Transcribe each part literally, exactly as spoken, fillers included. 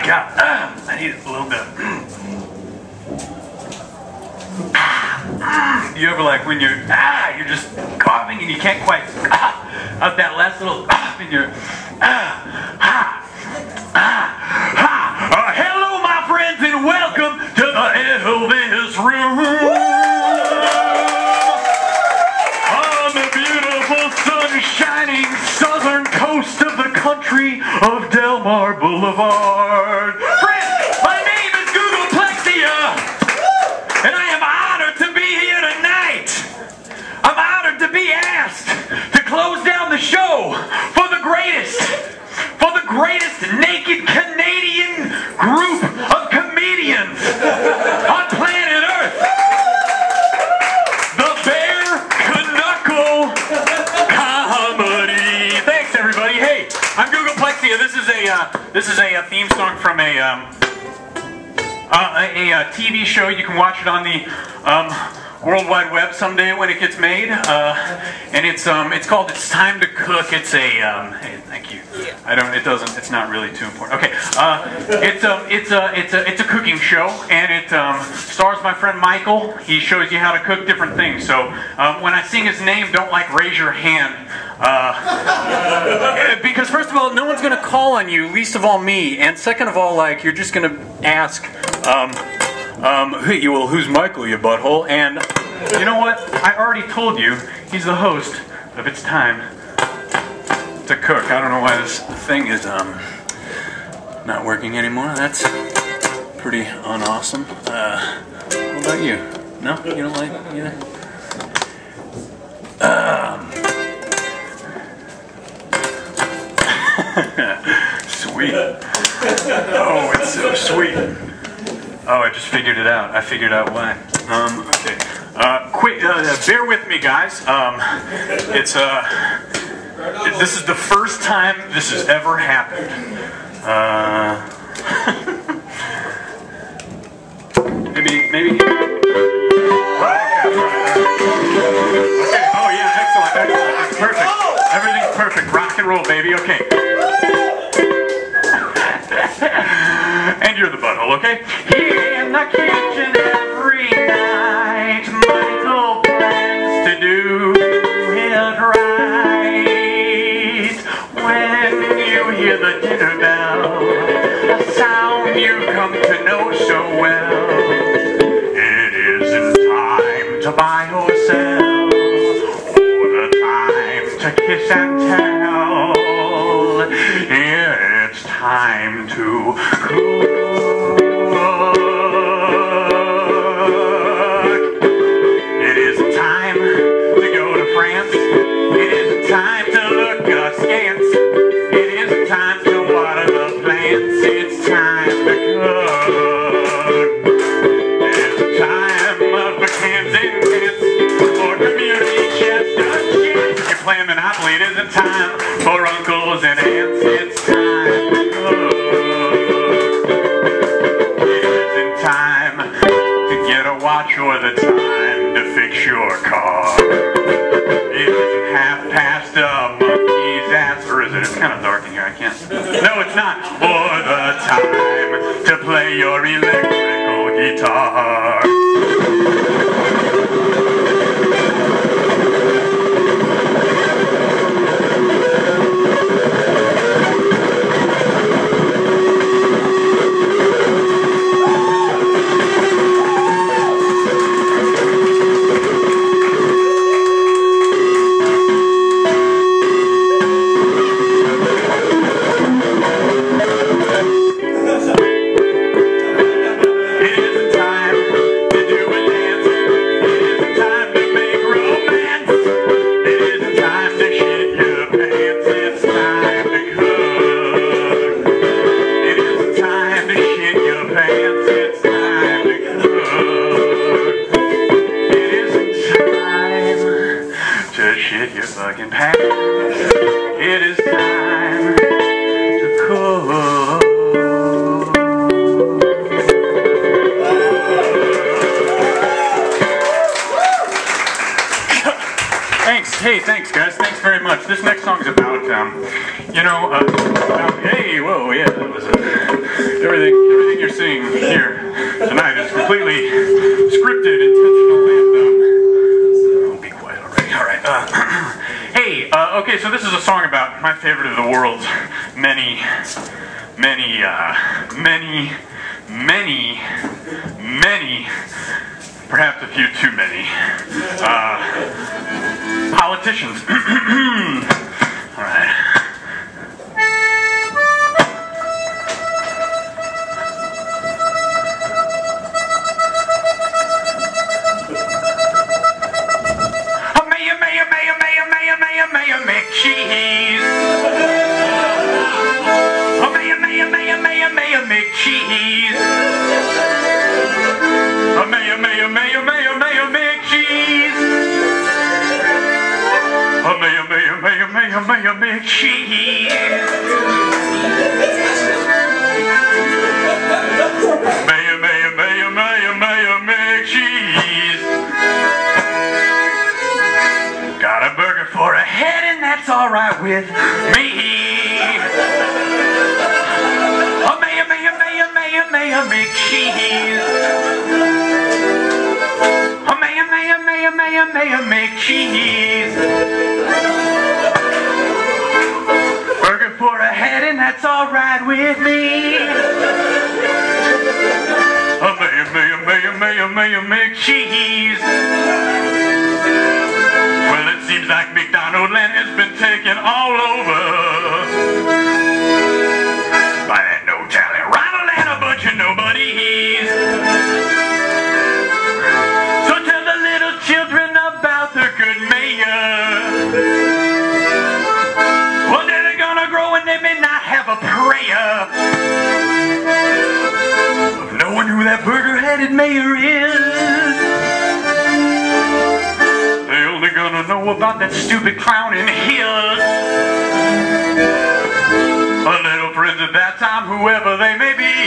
God, uh, I need a little bit. You ever like when you're ah, you're just coughing and you can't quite ah, out that last little ah, and you're ah, ah, ah, ah. Uh, hello, my friends, and welcome to the Elvis Room on the beautiful, sun-shining southern coast of the country of Delmar Boulevard. Friends, my name is Googolplexia, and I am honored to be here tonight. I'm honored to be asked to close down the show for the greatest, for the greatest naked Canadian group of comedians on planet Earth. The Bare Knuckle Comedy. Thanks, everybody. Hey, I'm Googolplexia. This is a uh, this is a, a theme song from a um, uh, a, a T V show. You can watch it on the um, World Wide Web someday when it gets made, uh, and it's um, it's called "It's Time to Cook." It's a um, hey, thank you. I don't. It doesn't. It's not really too important. Okay. Uh, it's a it's a it's a it's a cooking show, and it um, stars my friend Michael. He shows you how to cook different things. So um, when I sing his name, don't like raise your hand. Uh, because first of all, no one's gonna call on you, least of all me, and second of all, like you're just gonna ask, um, um, hey, well, who's Michael, you butthole? And you know what? I already told you he's the host of It's Time to Cook. I don't know why this thing is um not working anymore. That's pretty unawesome. Uh, what about you? No, you don't like it either? Um. Sweet. Oh, it's so sweet. Oh, I just figured it out. I figured out why. Um, okay. Uh, quick, uh, bear with me, guys. Um, it's, uh, it, this is the first time this has ever happened. Uh, maybe, maybe. Okay, oh yeah, excellent, excellent. That's perfect. Everything's perfect. Rock and roll, baby. Okay. And you're the butthole, okay? Here in the kitchen every night, Michael plans to do it right. When you hear the dinner bell, a sound you've come to know so well, it isn't time to buy or sell, or the time to kiss and tell. It's time to cook. It isn't time to go to France. It isn't time to look askance. It isn't time to water the plants. It's time to cook. It's time for cans and kits, for community chest and shit. You're playing Monopoly. It isn't time for uncles and aunts. It's time to cook. It isn't time to get a watch or the time to fix your car. It isn't half past a monkey's ass, or is it? It's kind of dark in here, I can't. No, it's not. Or the time to play your electrical guitar. It is time to cook. Thanks. Hey, thanks, guys. Thanks very much. This next song is about, um, you know, uh, about, hey, whoa, yeah, that was a, Everything, everything you're seeing here tonight is completely scripted, intentional, and um, oh, be quiet already. All right. Uh, hey, uh, okay, so this is a song about my favorite of the world's many, many, uh, many, many, many, perhaps a few too many, uh, politicians. All right. Mayor McCheese. Oh, Mayor, Mayor, Mayor, Mayor, Mayor McCheese. Oh, Mayor, Mayor, Mayor, Mayor, Mayor McCheese. Oh, Mayor, Mayor, Mayor, Mayor, Mayor McCheese. Mayor, Mayor, Mayor, Mayor, Mayor McCheese. Got a burger for a head and that's alright with me. Oh, Mayor, Mayor, Mayor, Mayor, Mayor McCheese. Oh, Mayor, Mayor, Mayor, Mayor, Mayor McCheese. Burger for a head and that's alright with me. Oh, Mayor, Mayor, Mayor, Mayor, Mayor McCheese. Well, it seems like McDonald land has been taken all over by that no-talent Ronald and a bunch of nobodies. So tell the little children about the good mayor. Well, they're gonna grow and they may not have a prayer of knowing who that burger-headed mayor is. They're gonna know about that stupid clown in here. A little friends at that time, whoever they may be.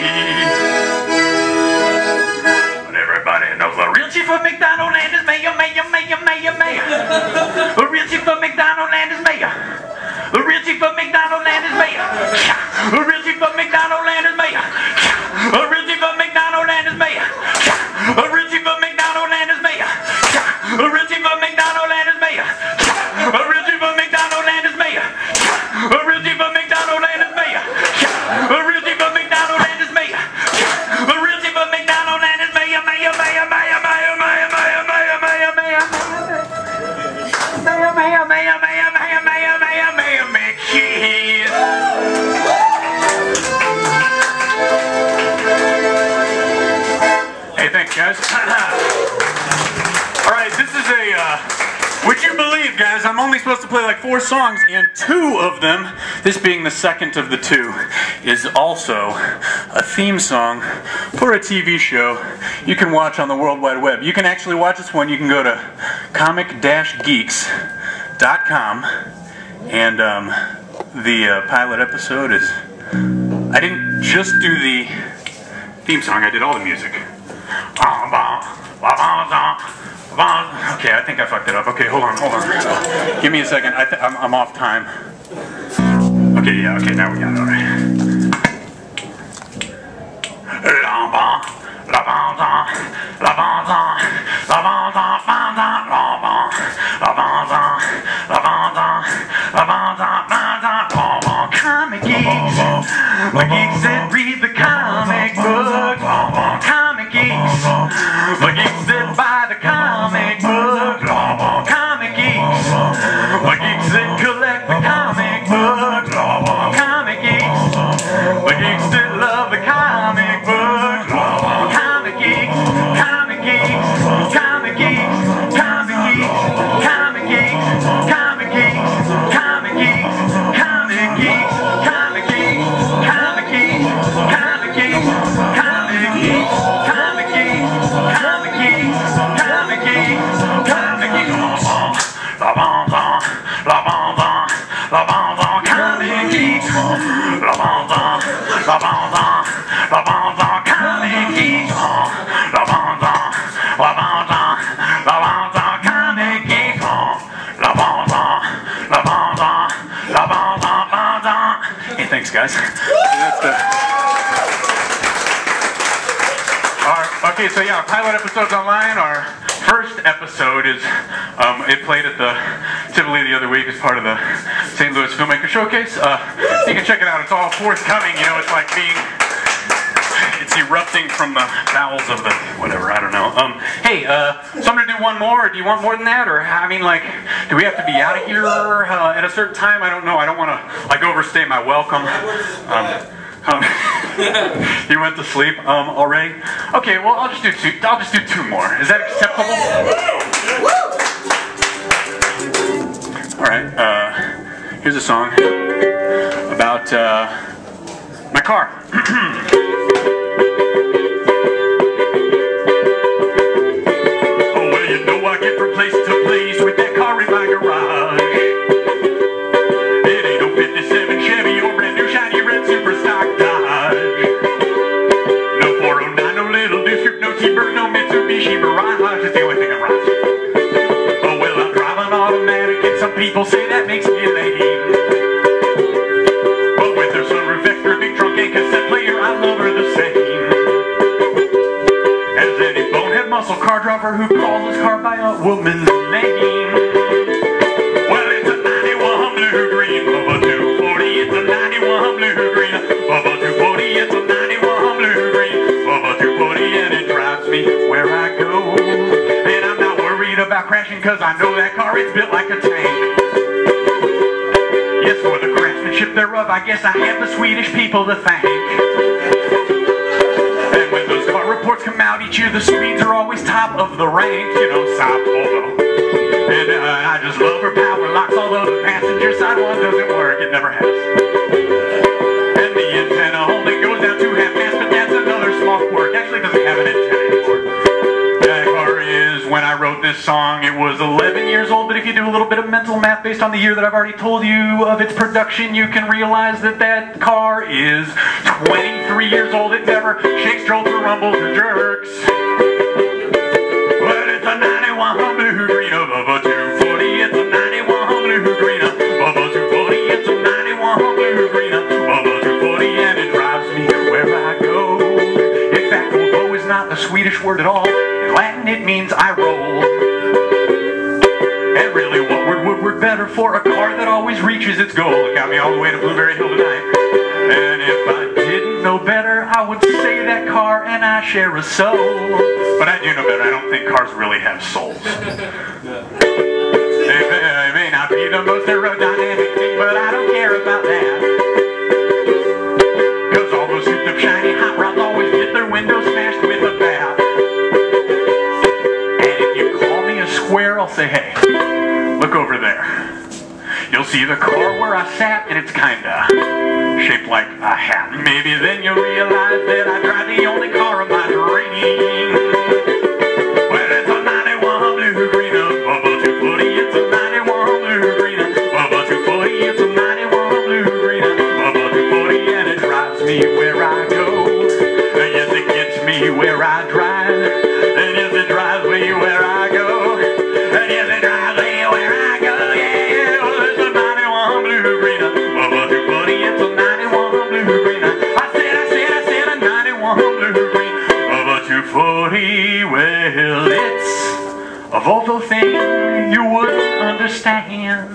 But everybody knows the real chief of McDonald land is mayor, mayor, mayor, mayor, mayor. The real chief of McDonald land is mayor. The real chief of McDonald land is mayor. The real chief of McDonald land is mayor. The real chief of McDonald land is mayor. The real chief of McDonald land is mayor. The real chief of McDonald land is mayor. A real chief of McDonald land is mayor. A real chief of McDonald land is mayor. A real chief of McDonald land is mayor. A real chief of McDonald land is mayor. Mayor, mayor, mayor, mayor, mayor, mayor, mayor, mayor, mayor, mayor, mayor, mayor, mayor, mayor, mayor, mayor, mayor, McCheese. Hey, thanks, guys. All right, this is a. Uh, Would you believe, guys, I'm only supposed to play like four songs, and two of them, this being the second of the two, is also a theme song for a T V show you can watch on the World Wide Web. You can actually watch this one. You can go to comic dash geeks dot com, and um, the uh, pilot episode is... I didn't just do the theme song, I did all the music. Okay, I think I fucked it up. Okay, hold on, hold on. Give me a second. I th I'm, I'm off time. Okay, yeah, okay, now we got it. All right. Comic geeks, the geeks that read the comic book. Comic geeks, the geeks that buy the comic book. Comic geeks, the geeks that collect the comic book. Comic geeks, the geeks that love the comic book. Comic geeks, comic geeks, comic geeks, comic geeks, comic geeks, comic geeks, comic geeks, comic geeks, comic geeks, comic geeks, comic geeks, comic geeks, comic geeks, comic geeks, comic geeks, comic geeks, la bon bon, la bon bon, la bon bon, comic geeks, la bon bon, la bon bon, la bon bon, comic geeks, la bon bon, la bon bon, la bon bon, comic geeks, la bon bon, la bon bon, la bon bon, bon bon. Hey, thanks, guys. That's the. Okay, so yeah, our pilot episode's online. Our first episode is, um, it played at the Tivoli the other week as part of the Saint Louis Filmmaker Showcase. Uh, you can check it out. It's all forthcoming. You know, it's like being, it's erupting from the bowels of the whatever. I don't know. Um, hey, uh, so I'm gonna do one more. Or do you want more than that? Or I mean, like, do we have to be out of here uh, at a certain time? I don't know. I don't want to like overstay my welcome. Um, Um, you went to sleep um, already? Okay, well I'll just do two. I'll just do two more. Is that acceptable? All right. Uh, here's a song about uh, my car. Oh well, you know I get from place to place with that car in my garage. It ain't no fifty-seven Chevy or brand new shiny red super stock Dodge. No four oh nine, no little district, no T-Bird, no Mitsubishi Mirage. It's the only thing that rhymes. Oh well, I'm driving automatic and some people say that makes me lame. But with her sunroof, extra big trunk and cassette player, I love her the same. As any bonehead muscle car driver who calls his car by a woman's name. Well, it's a ninety-one blue green Volvo two forty. It's a ninety-one blue green Volvo two forty. It's a ninety-one blue green Volvo two forty, and it drives me where I go. And I'm not worried about crashing, cause I know that car is built like a tank. Yes, for the craftsmanship thereof, I guess I have the Swedish people to thank. And when those car reports come out each year, the Swedes are always top of the rank. You know, Saab, Volvo. And uh, I just love her power locks, although the passenger side one doesn't work. It never has. And the antenna only goes down to half-mast, but that's another small quirk. Actually, doesn't have an antenna anymore. That car is, when I wrote this song, it was eleven years old, but if you do a little bit of mental math based on the year that I've already told you of its production, you can realize that that car is twenty-three years old. It never shakes, jolts, or rumbles, or jerks. But it's a ninety-one blue green Volvo two forty. It's a ninety-one blue green Volvo two forty. It's a ninety-one blue green Volvo two forty, and it drives me where I go. In fact, Volvo is not a Swedish word at all. In Latin, it means I roll. And really, what word would work better for a car that always reaches its goal? It got me all the way to Blueberry Hill tonight. And if I didn't know better, I would say that car and I share a soul. But I do know better. I don't think cars really have souls. They may, may not be the most aerodynamic thing, but I don't care about that. Cause all those souped up shiny hot rods always get their windows smashed with a bat. And if you call me a square, I'll say, hey, look over there. You'll see the car where I sat, and it's kinda shaped like a hat. Maybe then you'll realize that I drive the only car of my dreams. Well, it's a ninety-one blue green Volvo two forty. It's a ninety-one blue green Volvo two forty. It's a ninety-one blue green Volvo two forty, and it drives me where I go. And yes, it gets me where I drive. And yes, it drives me where I go. And yes, it drives me where I go. Yeah, well, it's a ninety-one blue green Volvo two forty. It's a ninety-one blue green. I said, I said, I said a ninety-one blue green Volvo two forty. Well, it's a Volvo thing you wouldn't understand.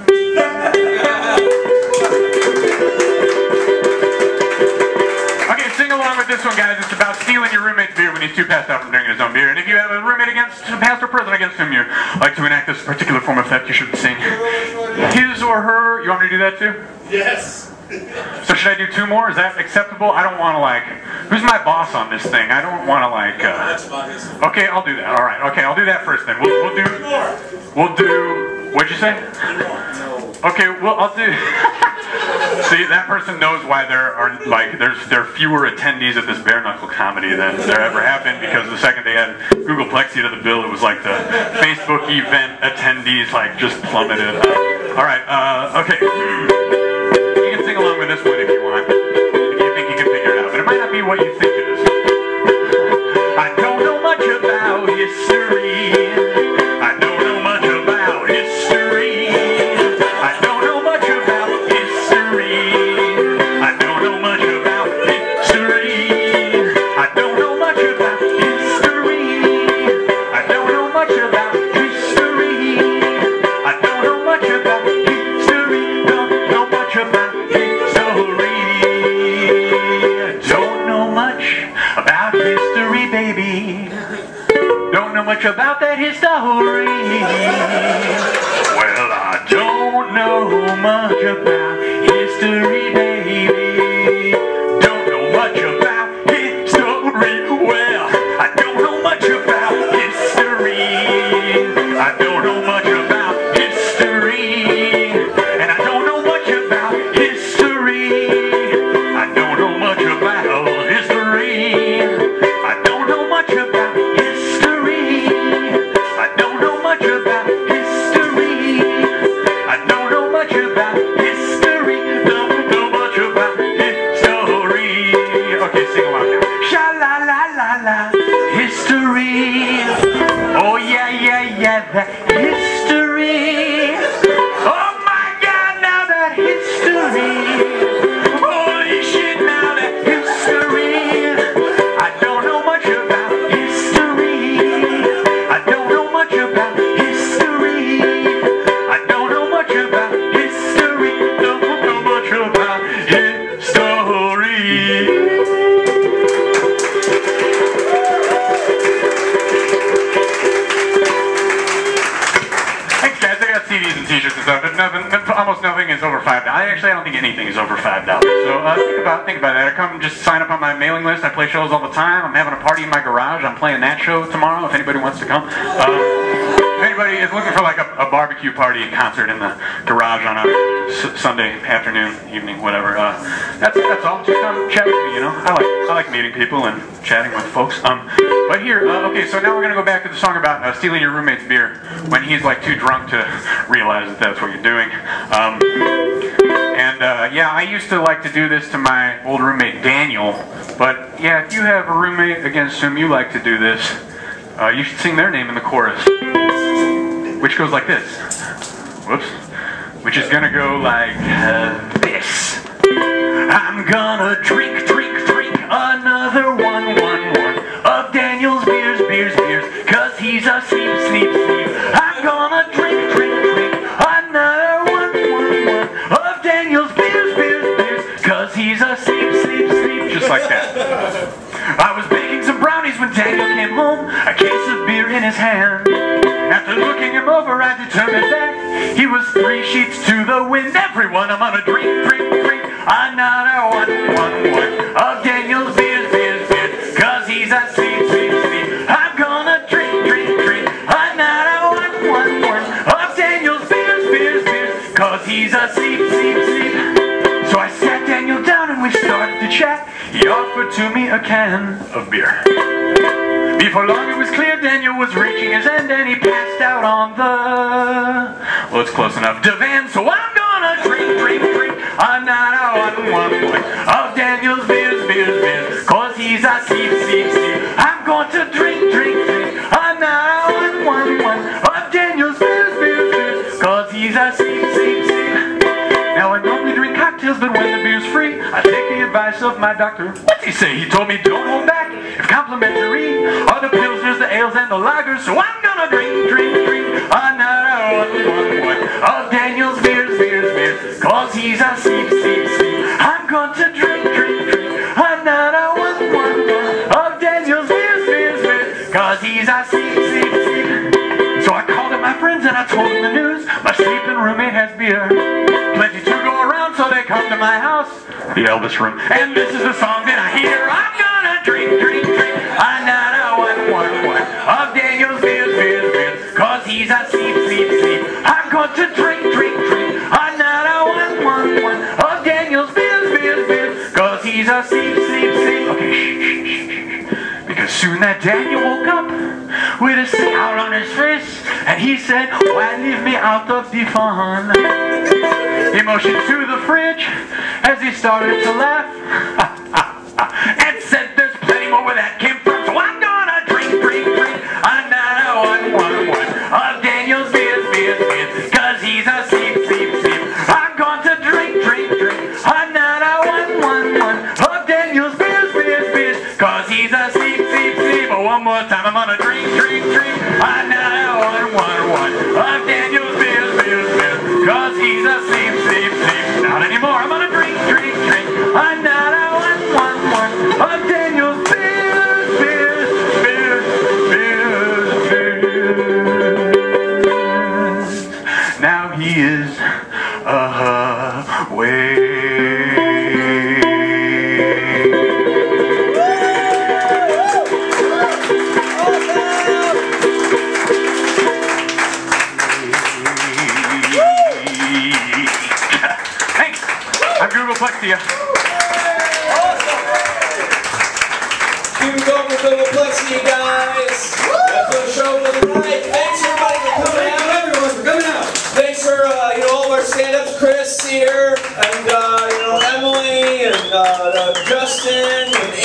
Okay, sing along with this one, guys. It's about stealing your roommate's beer when he's too passed out from drinking his own beer. And if you have a roommate against, past or present against whom you like to enact this particular form of theft, you should sing his or her. You want me to do that too? Yes. So should I do two more? Is that acceptable? I don't want to like, who's my boss on this thing? I don't want to like, uh, That's about his. okay, I'll do that. All right, okay, I'll do that first then. We'll, we'll do, we'll do, what'd you say? Okay, well, I'll do, see, that person knows why there are, like, there's there are fewer attendees at this Bare Knuckle Comedy than there ever have been, because the second they had Googolplexia to the bill, it was like the Facebook event attendees, like, just plummeted. Uh, all right, uh, okay. You can sing along with this one if you want, if you think you can figure it out, but it might not be what you think it is. I don't know much about history. I don't know much about history. I don't know much about history. I don't know much about history. I don't know much about history. baby. Don't know much about that history. Well, I don't know much about history, baby. Don't know much about history. Well, I don't know much about history. I don't know much about history. And I don't know much about history. I don't know much about history. I don't know much about history. I don't know much about history. I don't know much about history. Don't know much about history. Okay, sing along now. Sha la la la la. History. Oh yeah, yeah, yeah, that history. Oh my God, now that history. Holy shit, now that history. I don't know much about history. I don't know much about history. I don't know much about history. Don't know much about history. Thanks, guys. I got C Ds and T-shirts and stuff, but nothing, almost nothing is over five dollars. I actually I don't think anything is over five dollars. So uh, think about think about that. I come just sign up on my mailing list. I play shows all the time. I'm having a party in my garage. I'm playing that show tomorrow. If anybody wants to come. Uh, if anybody is looking for like a, a barbecue party concert in the garage on a s Sunday afternoon, evening, whatever. Uh, that's that's all. Just come chat with me. You know, I like I like meeting people and chatting with folks. Um, but here, uh, okay. So now we're gonna go back to the song about uh, stealing your roommate's beer when he's like too drunk to realize that that's what you're doing. Um, and uh, yeah, I used to like to do this to my old roommate Daniel. But yeah, if you have a roommate against whom you like to do this, uh, you should sing their name in the chorus, which goes like this. Whoops. Which is gonna go like uh, this. I'm gonna drink, drink, drink another one, one, one of Daniel's beers, beers, beers, cause he's asleep, sleep, sleep. I'm gonna drink, drink, drink another one, one, one of Daniel's beers, beers, beers, cause he's asleep, sleep, sleep. Just like that. I was baking some brownies when Daniel came home, a case of beer in his hand. After looking him over, I determined that he was three sheets to the wind. Everyone, I'm gonna drink, drink, drink another one, one, one of Daniel's beers, beers, beers, cause he's asleep, sleep, sleep. I'm gonna drink, drink, drink another one, one, one of Daniel's beers, beers, beers, cause he's asleep, sleep, sleep. So I sat Daniel down and we started to chat. He offered to me a can of beer. Before long it was clear Daniel was reaching his end and he passed out on the... Well, it's close enough. Divan, so I'm gonna drink, drink, drink another one, one, one of Daniel's beers, beers, beers, cause he's asleep, sleep, sleep. I'm going to drink, drink, drink another one, one, one of Daniel's beers, beers, beers, cause he's asleep, sleep, sleep. Now I normally drink cocktails, but when the beer's free, I take the advice of my doctor. What's he say? He told me don't hold back. If complimentary are the pilsners, the ales, and the lagers, so I'm gonna drink, drink, drink another one, one, one of Daniel's beers, beers, beers, cause he's asleep, sleep, sleep. I'm going to drink, drink, drink another one, one, one of Daniel's beers, beers, beers, cause he's asleep, sleep, sleep. So I called up my friends and I told them the news. My sleeping roommate has beer. Plenty to go around, so they come to my house, the Elvis Room. And this is the song that I hear. I'm gonna drink, drink, drink another one, one, one of Daniel's beers, beers, beers, cause he's asleep, sleep, sleep. I'm going to drink, drink, drink another one, one, one of Daniel's beers, beers, beers, cause he's asleep, sleep, sleep. Okay, shh, shh, shh, shh. Because soon that Daniel woke up with a scowl on his face, and he said, why leave me out of the fun? He motioned to the fridge as he started to laugh and said, there's plenty more where that came from, so I'm gonna drink, drink, drink another one, one, one of Daniel's beers, beers, beers, cause he's asleep, sleep, sleep. I'm going to drink, drink, drink another one, one, one of Daniel's beers, beers, beers, cause he's asleep, sleep, sleep. But one more time, I'm gonna drink, drink, drink another one, one, one of Daniel's beers, beers, beers, cause he's asleep, sleep, sleep. Not anymore, I'm gonna drink, drink, drink another one, one, one of Daniel's beers, beers, Chris here, and uh, you know, Emily, and uh, uh, Justin, and